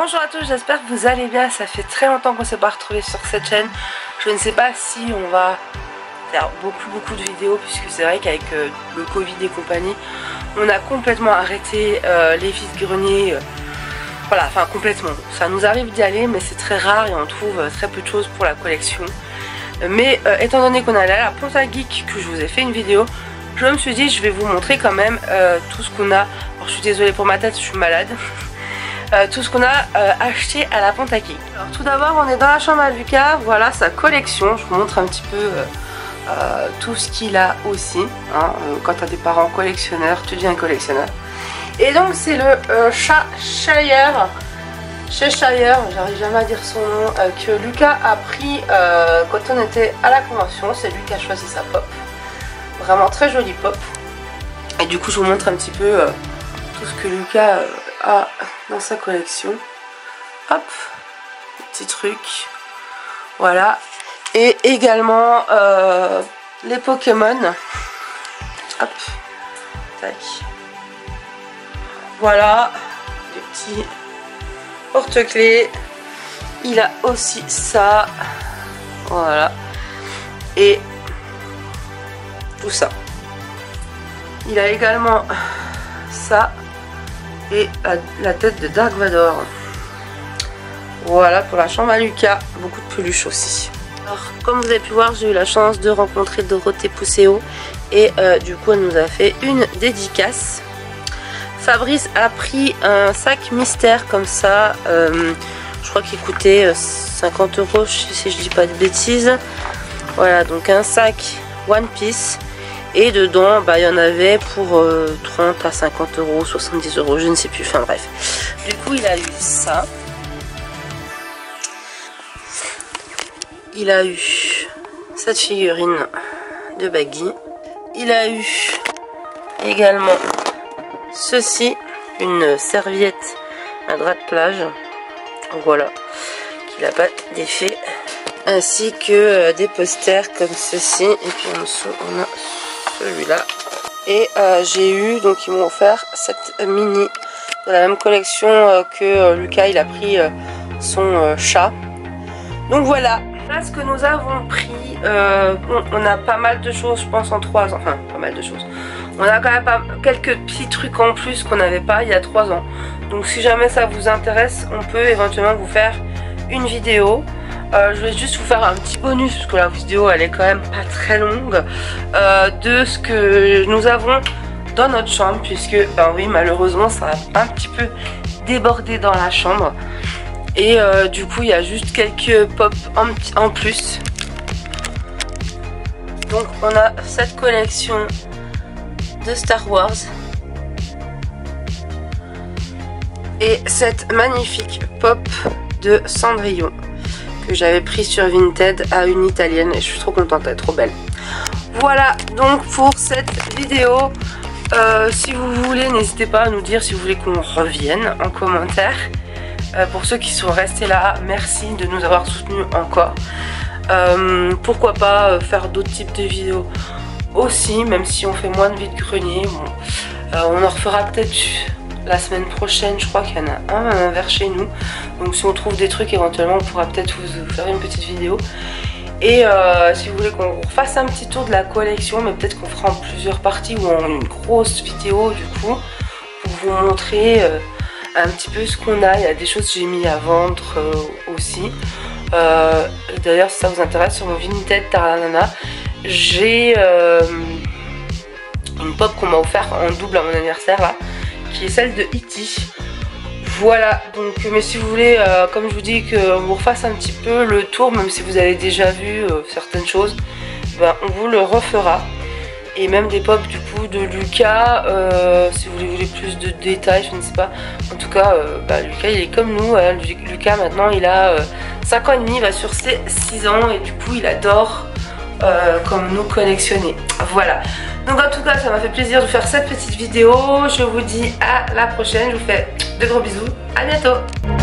Bonjour à tous, j'espère que vous allez bien. Ça fait très longtemps qu'on ne s'est pas retrouvés sur cette chaîne. Je ne sais pas si on va faire beaucoup de vidéos, puisque c'est vrai qu'avec le Covid et compagnie, on a complètement arrêté les vides-greniers. Voilà, enfin complètement. Ça nous arrive d'y aller, mais c'est très rare et on trouve très peu de choses pour la collection. Mais étant donné qu'on allait à la Ponta Geek, que je vous ai fait une vidéo, je me suis dit je vais vous montrer quand même tout ce qu'on a. Alors je suis désolée pour ma tête, je suis malade. Tout ce qu'on a acheté à la Ponta Geek. Alors tout d'abord on est dans la chambre à Lucas, voilà sa collection. Je vous montre un petit peu tout ce qu'il a aussi, hein. Quand tu as des parents collectionneurs, tu deviens collectionneur. Et donc c'est le Cheshire, j'arrive jamais à dire son nom, que Lucas a pris quand on était à la convention. C'est lui qui a choisi sa pop, vraiment très jolie pop. Et du coup je vous montre un petit peu tout ce que Lucas a dans sa collection. Hop, petit truc, voilà. Et également les Pokémon. Hop, tac. Voilà, des petits porte-clés. Il a aussi ça, voilà. Et tout ça. Il a également ça et la tête de Dark Vador. Voilà pour la chambre à Lucas. Beaucoup de peluches aussi. Alors comme vous avez pu voir, j'ai eu la chance de rencontrer Dorothée Pousseau et du coup elle nous a fait une dédicace. Fabrice a pris un sac mystère comme ça, je crois qu'il coûtait 50 €, si je dis pas de bêtises. Voilà, donc un sac One Piece. Et dedans, bah, il y en avait pour 30 à 50 €, 70 €, je ne sais plus, enfin bref. Du coup, il a eu ça. Il a eu cette figurine de Baggy. Il a eu également ceci, une serviette, un drap de plage. Voilà, qui n'a pas d'effet. Ainsi que des posters comme ceci. Et puis en dessous, on a celui-là. Et j'ai eu, donc ils m'ont offert cette mini de la même collection que Lucas, il a pris son chat. Donc voilà. Là ce que nous avons pris, on a pas mal de choses, je pense en 3 ans, enfin pas mal de choses. On a quand même quelques petits trucs en plus qu'on n'avait pas il y a 3 ans. Donc si jamais ça vous intéresse, on peut éventuellement vous faire une vidéo. Je vais juste vous faire un petit bonus, parce que la vidéo elle est quand même pas très longue, de ce que nous avons dans notre chambre, puisque ben oui, malheureusement ça a un petit peu débordé dans la chambre. Et du coup il y a juste quelques pop en plus. Donc on a cette collection de Star Wars et cette magnifique pop de Cendrillon que j'avais pris sur Vinted à une italienne et je suis trop contente, elle est trop belle. Voilà donc pour cette vidéo. Si vous voulez, n'hésitez pas à nous dire si vous voulez qu'on revienne en commentaire. Pour ceux qui sont restés là, merci de nous avoir soutenus encore. Pourquoi pas faire d'autres types de vidéos aussi, même si on fait moins de vide-grenier. Bon, on en refera peut-être la semaine prochaine, je crois qu'il y en a un vers chez nous. Donc si on trouve des trucs, éventuellement on pourra peut-être vous faire une petite vidéo. Et si vous voulez qu'on fasse un petit tour de la collection, mais peut-être qu'on fera en plusieurs parties ou en une grosse vidéo du coup, pour vous montrer un petit peu ce qu'on a. Il y a des choses que j'ai mis à vendre aussi. D'ailleurs si ça vous intéresse, sur mon Vinted Taranana, j'ai une pop qu'on m'a offert en double à mon anniversaire là, qui est celle de E.T. Voilà, donc mais si vous voulez, comme je vous dis, qu'on vous refasse un petit peu le tour, même si vous avez déjà vu certaines choses, ben, on vous le refera. Et même des pop du coup de Lucas, si vous voulez plus de détails, je ne sais pas. En tout cas, bah, Lucas il est comme nous, hein. Lucas maintenant il a 5 ans et demi, il va sur ses 6 ans et du coup il adore comme nous collectionner. Voilà, donc en tout cas ça m'a fait plaisir de faire cette petite vidéo. Je vous dis à la prochaine, je vous fais de gros bisous, à bientôt.